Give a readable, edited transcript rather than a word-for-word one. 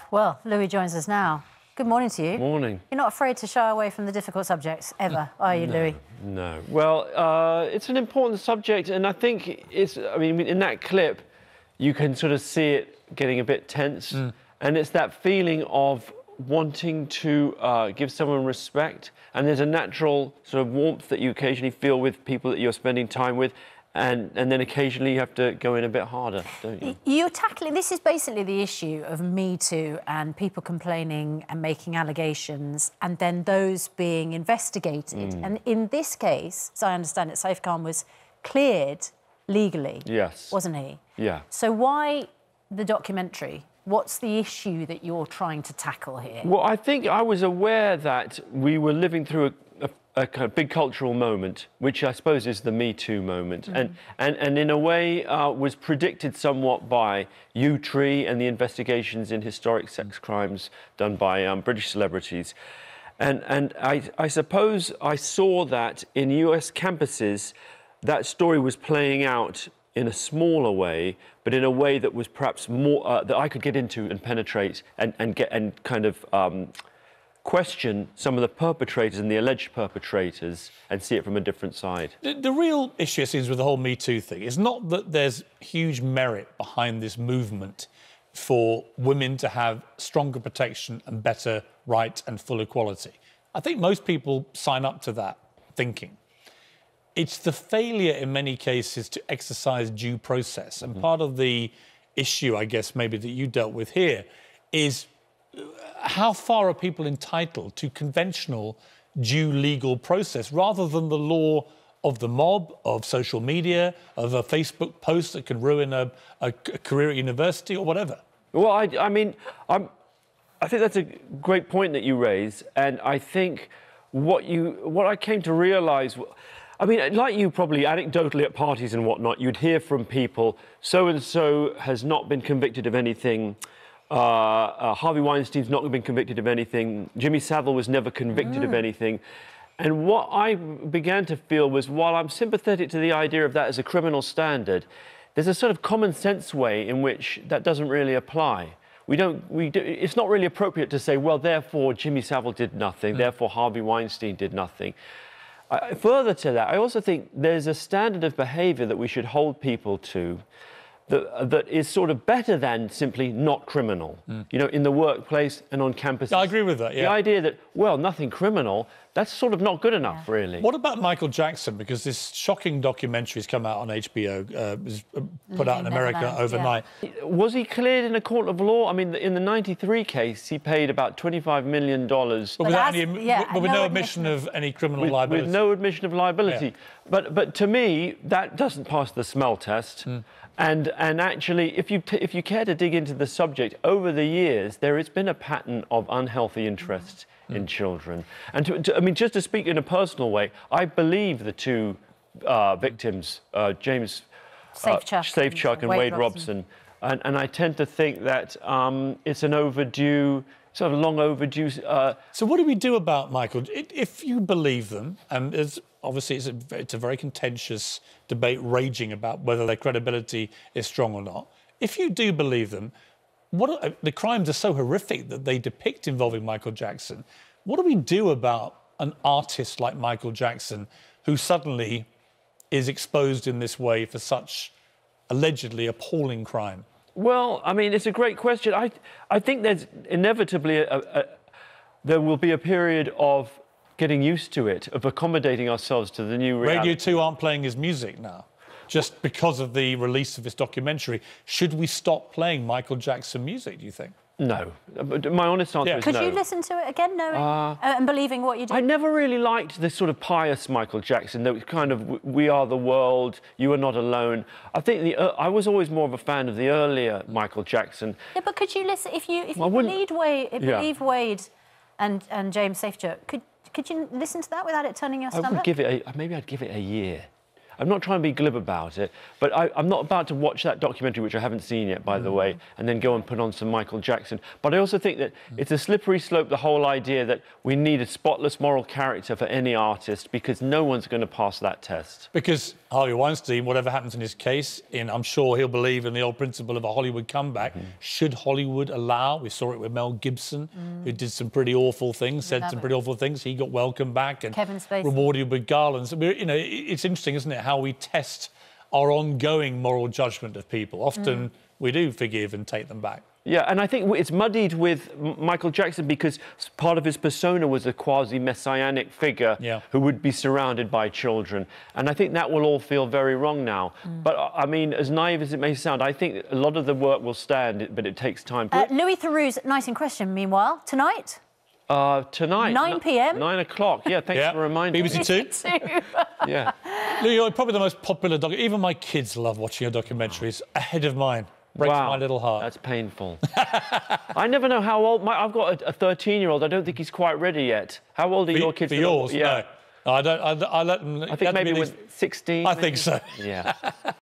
Well, Louis joins us now. Good morning to you. Morning. You're not afraid to shy away from the difficult subjects, ever, are you, Louis? No. Well, it's an important subject, and I think I mean, in that clip, you can sort of see it getting a bit tense, and it's that feeling of wanting to give someone respect, and there's a natural sort of warmth that you occasionally feel with people that you're spending time with, and then occasionally you have to go in a bit harder, don't you? You're tackling... This is basically the issue of Me Too and people complaining and making allegations and then those being investigated. And in this case, as I understand it, Saif Khan was cleared legally. Yes. Wasn't he? Yeah. So why the documentary? What's the issue that you're trying to tackle here? Well, I think I was aware that we were living through a kind of big cultural moment, which I suppose is the Me Too moment, and in a way was predicted somewhat by U-Tree and the investigations in historic sex crimes done by British celebrities. And I suppose I saw that in US campuses, that story was playing out in a smaller way, but in a way that was perhaps more that I could get into and penetrate and kind of question some of the perpetrators and the alleged perpetrators and see it from a different side. The real issue, it seems, with the whole Me Too thing is not that there's huge merit behind this movement for women to have stronger protection and better right and full equality. I think most people sign up to that thinking. It's the failure in many cases to exercise due process. And part of the issue, I guess, maybe that you dealt with here is how far are people entitled to conventional due legal process rather than the law of the mob, of social media, of a Facebook post that can ruin a career at university or whatever? Well, I mean, I think that's a great point that you raise, and I think what I came to realise, I mean, like you probably anecdotally at parties and whatnot, you'd hear from people, so-and-so has not been convicted of anything, Harvey Weinstein's not been convicted of anything, Jimmy Savile was never convicted of anything. And what I began to feel was, while I'm sympathetic to the idea of that as a criminal standard, there's a sort of common sense way in which that doesn't really apply. It's not really appropriate to say, well, therefore Jimmy Savile did nothing, therefore Harvey Weinstein did nothing. Further to that, I also think there's a standard of behaviour that we should hold people to that is sort of better than simply not criminal, you know, in the workplace and on campuses. I agree with that, yeah. The idea that, well, nothing criminal, that's sort of not good enough, really. What about Michael Jackson? Because this shocking documentary has come out on HBO, was put out in America overnight. Yeah. Was he cleared in a court of law? I mean, in the '93 case, he paid about $25 million. But with no admission of any criminal liability. With no admission of liability. Yeah. But to me, that doesn't pass the smell test. And actually, if you care to dig into the subject, over the years, there has been a pattern of unhealthy interest in children. And I mean, just to speak in a personal way, I believe the two victims, James Safechuck and Wade Robson. And I tend to think that it's an overdue, sort of long overdue... So what do we do about Michael? If you believe them, and obviously it's a very contentious debate raging about whether their credibility is strong or not. If you do believe them, the crimes are so horrific that they depict involving Michael Jackson. What do we do about an artist like Michael Jackson who suddenly is exposed in this way for such allegedly appalling crime? Well, I mean, it's a great question. I think there's inevitably there will be a period of getting used to it, of accommodating ourselves to the new reality. Radio 2 aren't playing his music now, just because of the release of this documentary. Should we stop playing Michael Jackson music, do you think? No. My honest answer is no. Could you listen to it again, knowing and believing what you do? I never really liked this sort of pious Michael Jackson, that was kind of, we are the world, you are not alone. I think I was always more of a fan of the earlier Michael Jackson. Yeah, but could you listen, if you believe Wade and James Safechuck, could you listen to that without it turning your stomach? Maybe I'd give it a year. I'm not trying to be glib about it, but I'm not about to watch that documentary, which I haven't seen yet, by the way, and then go and put on some Michael Jackson. But I also think that it's a slippery slope, the whole idea that we need a spotless moral character for any artist, because no one's going to pass that test. Because Harvey Weinstein, whatever happens in his case, I'm sure he'll believe in the old principle of a Hollywood comeback. Should Hollywood allow? We saw it with Mel Gibson, who did some pretty awful things, said some pretty awful things. He got welcomed back and rewarded with garlands. You know, it's interesting, isn't it, how we test our ongoing moral judgment of people. Often we do forgive and take them back. Yeah, and I think it's muddied with Michael Jackson because part of his persona was a quasi-messianic figure who would be surrounded by children. And I think that will all feel very wrong now. But, I mean, as naive as it may sound, I think a lot of the work will stand, but it takes time. Louis Theroux's Night in Question, meanwhile, tonight? Tonight. 9 p.m? 9 o'clock, yeah, thanks for reminding me. BBC Two. Yeah. Louis, you're probably the most popular even my kids love watching your documentaries, ahead of mine. Breaks my little heart. That's painful. I never know how old... I've got a 13-year-old. I don't think he's quite ready yet. How old are your kids? For yours? Yeah. No. I let them... I think maybe with 16. I think so. Yeah.